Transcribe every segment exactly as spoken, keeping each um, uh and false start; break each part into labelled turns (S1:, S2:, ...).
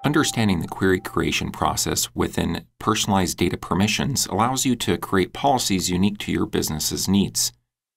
S1: Understanding the query creation process within personalized data permissions allows you to create policies unique to your business's needs.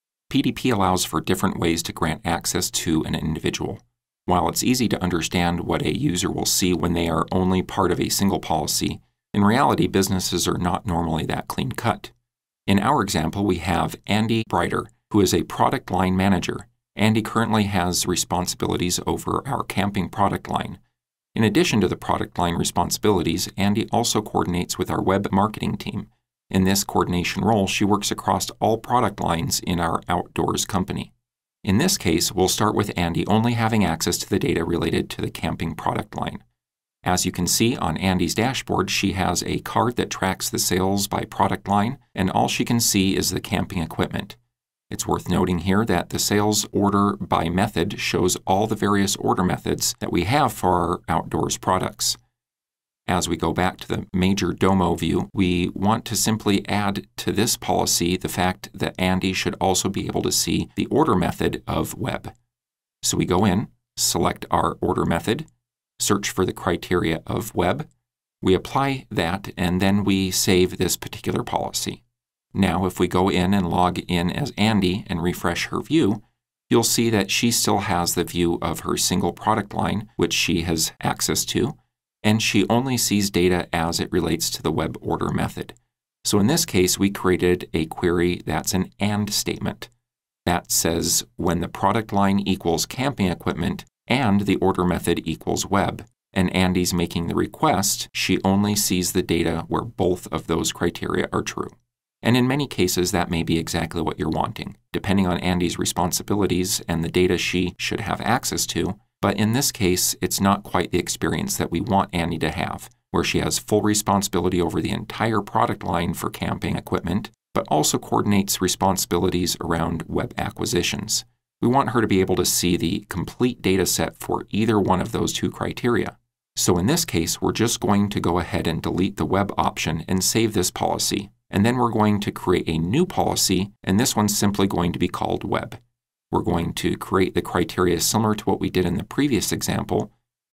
S1: P D P allows for different ways to grant access to an individual. While it's easy to understand what a user will see when they are only part of a single policy, in reality, businesses are not normally that clean-cut. In our example, we have Andy Brighter, who is a product line manager. Andy currently has responsibilities over our camping product line. In addition to the product line responsibilities, Andy also coordinates with our web marketing team. In this coordination role, she works across all product lines in our outdoors company. In this case, we'll start with Andy only having access to the data related to the camping product line. As you can see on Andy's dashboard, she has a card that tracks the sales by product line, and all she can see is the camping equipment. It's worth noting here that the sales order by method shows all the various order methods that we have for our outdoors products. As we go back to the major Domo view, we want to simply add to this policy the fact that Andy should also be able to see the order method of web. So we go in, select our order method, search for the criteria of web, we apply that, and then we save this particular policy. Now, if we go in and log in as Andy and refresh her view, you'll see that she still has the view of her single product line, which she has access to, and she only sees data as it relates to the web order method. So in this case, we created a query that's an AND statement. That says when the product line equals camping equipment and the order method equals web, and Andy's making the request, she only sees the data where both of those criteria are true. And in many cases, that may be exactly what you're wanting, depending on Andy's responsibilities and the data she should have access to. But in this case, it's not quite the experience that we want Andy to have, where she has full responsibility over the entire product line for camping equipment, but also coordinates responsibilities around web acquisitions. We want her to be able to see the complete data set for either one of those two criteria. So in this case, we're just going to go ahead and delete the web option and save this policy. And then we're going to create a new policy, and this one's simply going to be called web. We're going to create the criteria similar to what we did in the previous example.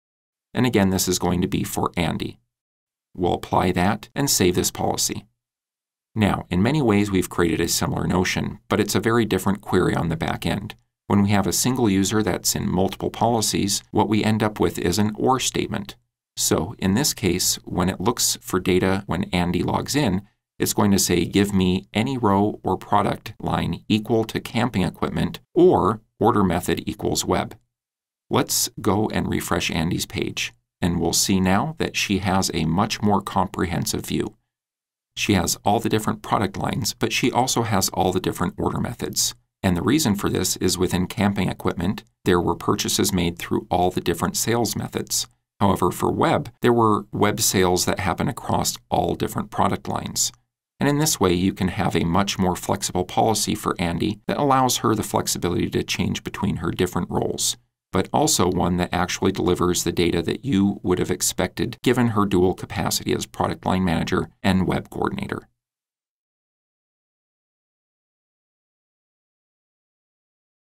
S1: And again, this is going to be for Andy. We'll apply that and save this policy. Now, in many ways, we've created a similar notion, but it's a very different query on the back end. When we have a single user that's in multiple policies, what we end up with is an OR statement. So in this case, when it looks for data when Andy logs in, it's going to say, give me any row or product line equal to camping equipment or order method equals web. Let's go and refresh Andy's page, and we'll see now that she has a much more comprehensive view. She has all the different product lines, but she also has all the different order methods. And the reason for this is within camping equipment, there were purchases made through all the different sales methods. However, for web, there were web sales that happen across all different product lines. And in this way, you can have a much more flexible policy for Andy that allows her the flexibility to change between her different roles, but also one that actually delivers the data that you would have expected given her dual capacity as product line manager and web coordinator.